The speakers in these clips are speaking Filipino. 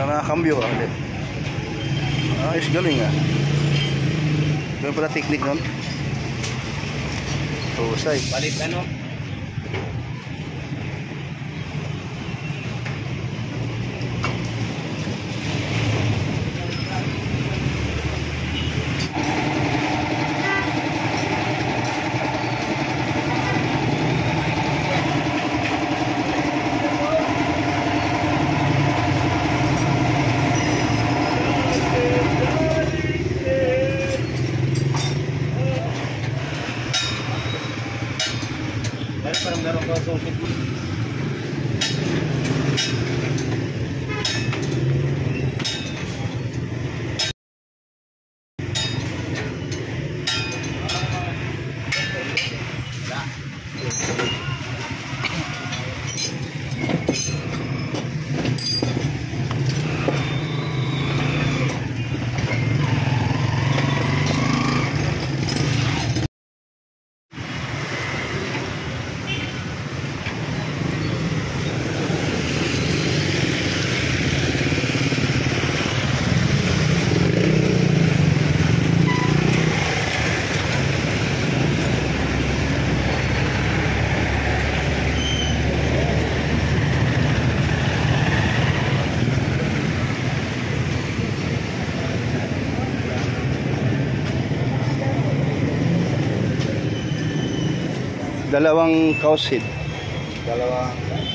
nakakambyo ulit. Ayos, galing ah. Ganun pala technique nun. Husay. Balik ano? Parang meron ko sa ulit. Dalawang cowseed. Dalawa.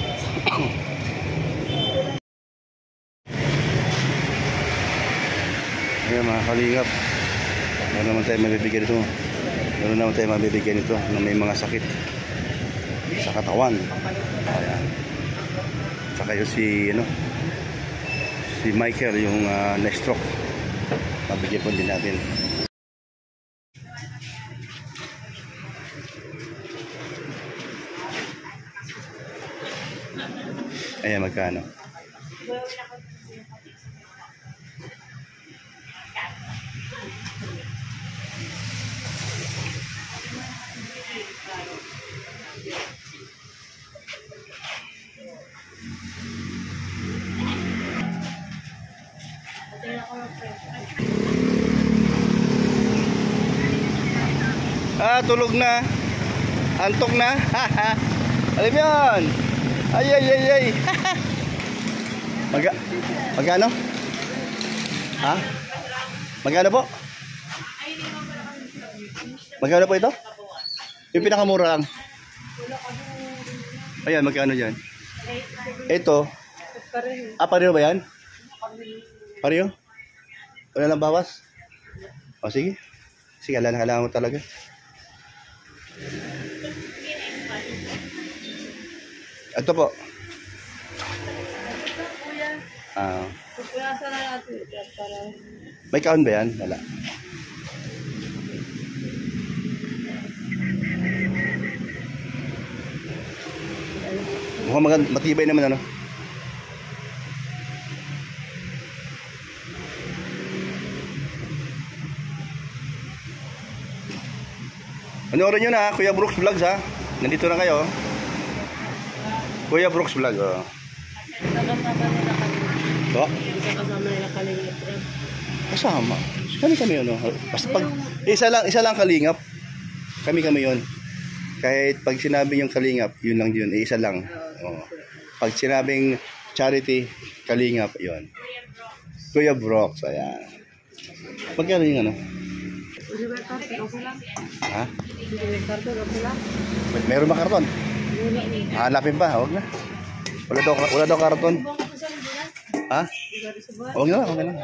Ayan mga kalingap. Meron naman tayo mabibigyan ito. Meron naman tayo mabibigyan ito na may mga sakit sa katawan. Ayan. Saka yung si Michael yung na-stroke. Mabigyan po din natin. Ayan, magkano? Tulog na. Antok na. Alam yan. Ay. Magkano? Ha? Magkano po? Magkano po ito? Yung pinakamura lang. Ayan, magkano dyan? Ito. Pareho ba yan? Pareho? Wala lang bawas? O sige. Sige, kailangan mo talaga. Ito po. May kaon ba yan? Wala. Mukhang matibay naman ano. Panoorin nyo na, Kuya Brooks Vlogs ha. Nandito na kayo. Kuya Brooks Vlog. Kasama nila kalingap. Kasama. Kami yun. Basta pag isa lang kalingap. Kami yun. Kahit pag sinabi yung kalingap, yun lang yun. Isa lang. Pag sinabing charity, kalingap, yun. Kuya Brooks. Ayan. Magkano yung ano? Ha? Meron ba karton? Hanapin pa, huwag na. Wala daw karton. Ha? Huwag na, huwag na.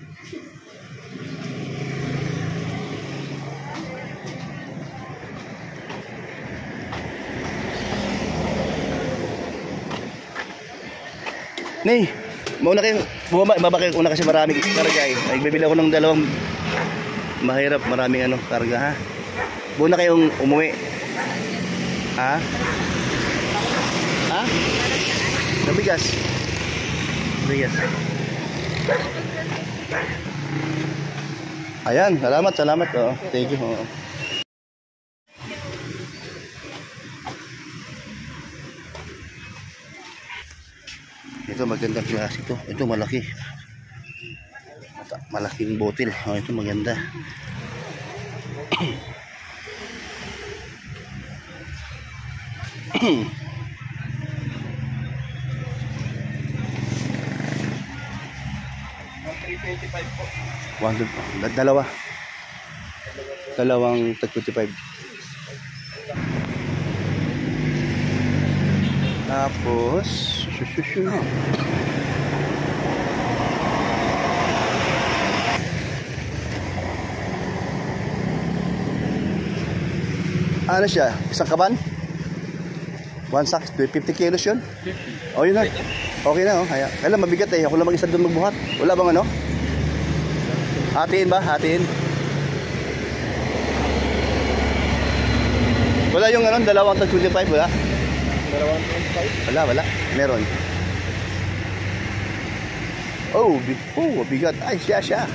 Nay, mauna kayo. Baba kayo una kasi maraming karga eh. Nagbibili ako ng dalawang mahirap, maraming karga ha. Buo na kayong umuwi. Ha? Ha? Nabigas. Bigas. Ayan, salamat. Oh. Thank you. Oh. Ito magandang klase ito. Ito malaki. malaking bottle. Oh, ito maganda. Dalawa. Dalawang tag 25. Tapos ano siya? Isang kaban? One sack, 50 kilos yun? 50. Oh, yun na. Okay na, oh. Kailan mabigat eh. Ako lang mag-isa doon magbuhat. Wala bang ano? Hatiin ba? Hatiin? Wala yung ano, dalawang tag 25, wala? Dalawang 25? Wala. Meron. Oh, bigat. Ay, siya.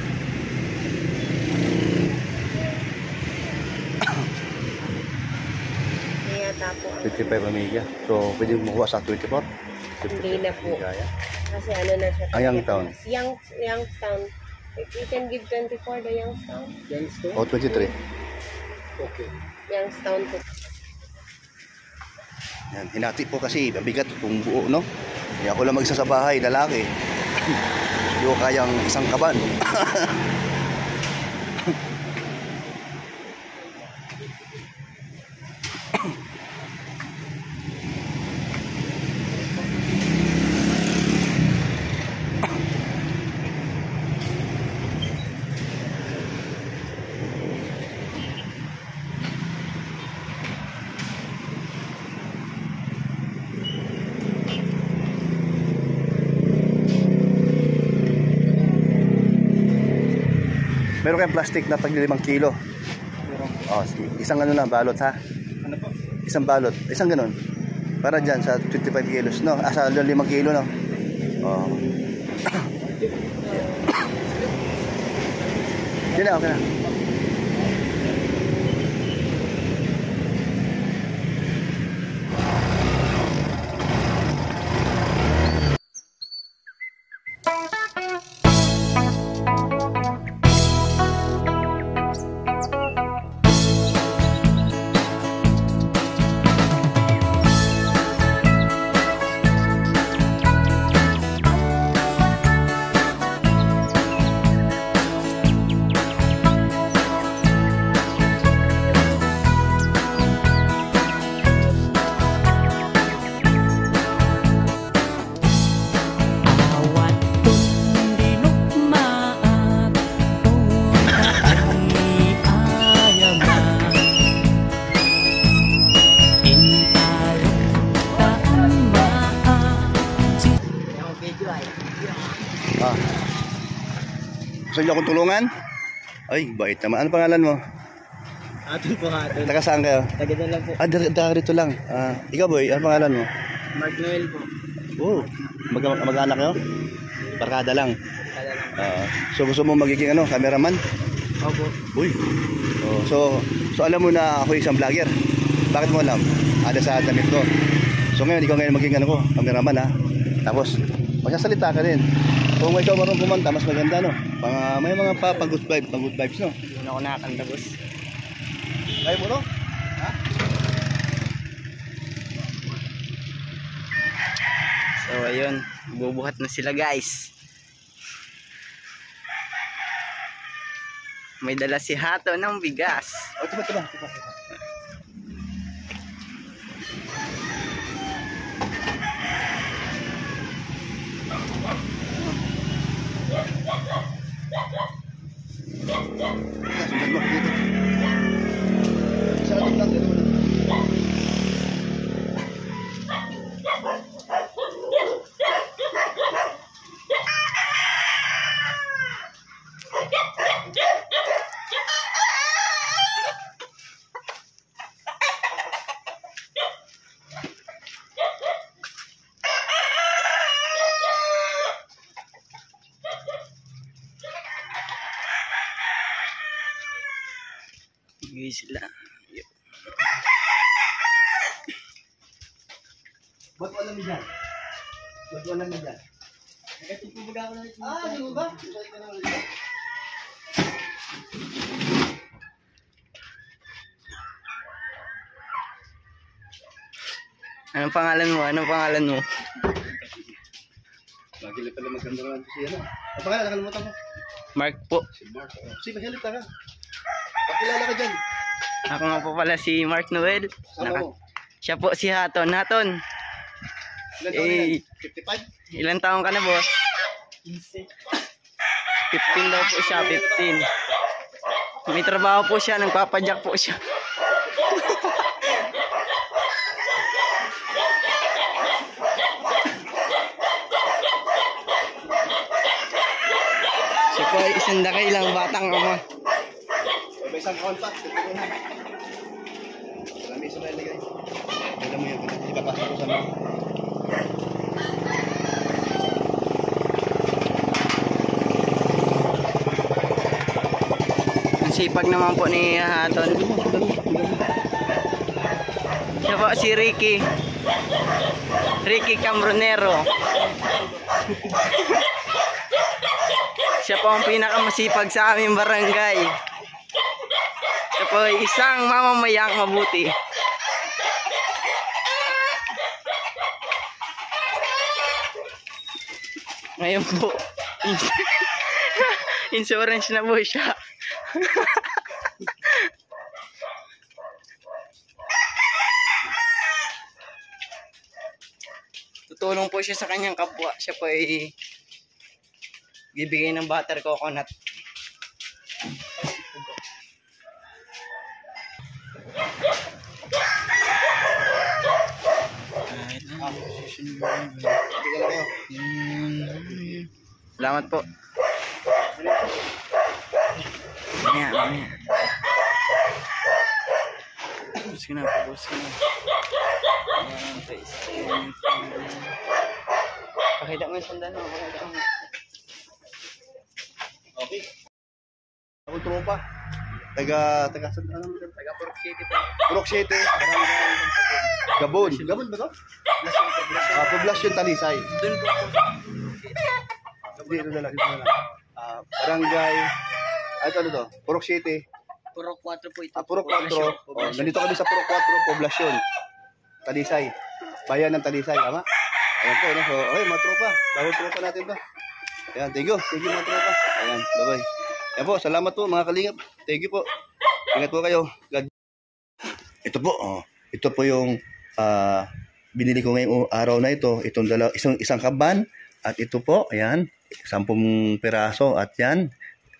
Kaya tapo. 55 amiga. So, pwede makuha sa 24? Hindi na po. Kasi ano na siya. Youngstown. Youngstown. You can give 24 the Youngstown. Youngstown? O, 23. Okay. Youngstown po. Yan, hinati po kasi mabigat kung buo, no? Hindi ako lang mag-isa sa bahay, lalaki. Hindi ko kayang isang kaban. Meron kayong plastic na tag 5 kilo. Oh, isang ano na, balot ha? Ano po? Isang balot, isang ganun. Para dyan sa 25 kilos, no? Sa 5 kilo, no? Oh. Yun na, okay na. Gusto niyo akong tulungan? Ay, bait naman. Ano pangalan mo? Atin po, atin. Taga saan kayo? Taga na lang po. Rito lang. Ikaw boy, ano pangalan mo? Mark Noel po. Oh, mag-anak kayo? Barkada lang. Taga lang. So gusto mo magiging ano, cameraman? Opo. Uy. So alam mo na ako isang vlogger. Bakit mo alam? Ada sa damit ko. So ngayon, ikaw ngayon magiging ano ko, cameraman ha. Tapos, magsasalita ka din. Kung ikaw marunong kumanta, mas maganda, no? May mga pag-good vibes, no? Hindi ako nakakanta, boss. Kaya mo, no? Ha? So, ayun. Bubuhat na sila, guys. May dala si Hato ng bigas. O, tiba. Bigay sila. Ba't wala mo dyan? Ba't wala mo dyan? Nagkatid po baga ako na ito. Di ba? Anong pangalan mo? Anong pangalan mo? Magili pala maganda naman siya na. Ang pangalan, nakalimutan mo. Mark po. Si Mark. Si Mahilit ka. Pakilala ka dyan. Ako nga po pala si Mark Noel. Sama mo. Siya po si Haton. Haton, Ilan taon na yan? 55? ilan taong ka na, boss? 15 daw po siya, 15. May trabaho po siya, nagpapadyak po siya. Siya po ay isang dakilang batang ama. May isang contact. Marami isa na ilagay. Alam mo yun, ipapasok ko sa mga. Ang sipag naman po ni Haton. Siya po si Ricky. Ricky Cambronero. Siya po ang pinakamasipag sa aming barangay. Siya po ay isang mamamayang mabuti. Ngayon po, insurance na po siya. Tutulong po siya sa kanyang kapwa. Siya po ay bibigay ng butter coconut. Salamat po. Mamaya. Bus ka na. Pakita mo yung sandalo. Okay. Ako tropa. Taga Purok City po. Purok City. Gabon. Gabon ba to? Poblasyon Talisay. Doon po ako. Dito na lang. Barangay. Ano to? Purok City. Purok 4 po ito. Purok 4. Nandito kami sa Purok 4, Poblasyon Talisay. Bayan ng Talisay. Tama? Ayan po. No? So, okay, mga tropa. Bawal tropa natin to. Ayan, thank you. Thank you mga tropa. Ayan, bye-bye. Ayan po, salamat po mga kalingap. Thank you po. Ingat po kayo. God. Ito po, ito po yung binili ko ngayong araw na ito. Itong isang kaban. At ito po, ayan, 10 piraso. At yan,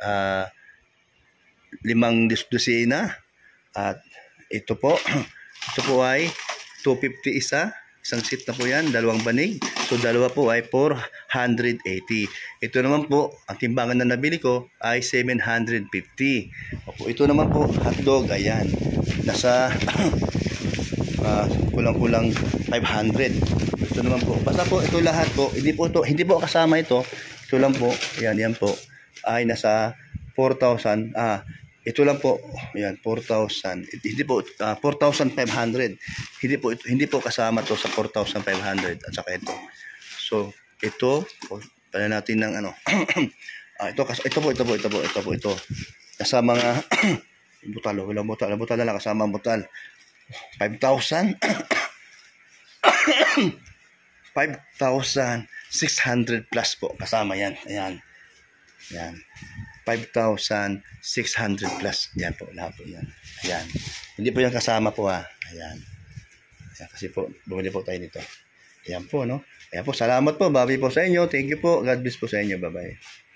5 dosina. At ito po ay 250 isa. Isang seat na po yan, 2 banig. So, 2 po ay 480. Ito naman po, ang timbangan na nabili ko ay 750. Opo, ito naman po, hotdog, ayan. Nasa kulang-kulang 500. Ito naman po. Basta po, ito lahat po, hindi po kasama ito. Ito lang po, yan po, ay nasa 4,000. Ito lang po, ayan, 4,000. Hindi po 4,500. Hindi po kasama to sa 4,500 at saka ito. So, ito pala natin ng ano. Ito po. Kasama mga butal, walang butal na lang kasama ang butal. 5,000. 5,600 plus po kasama yan. Ayan. 5,600 plus. Yan po, lahat po yan. Ayan. Hindi po yan kasama po ha. Ayan. Kasi po, bumili po tayo dito. Ayan po, no? Ayan po, salamat po. Babi po sa inyo. Thank you po. God bless po sa inyo. Bye-bye.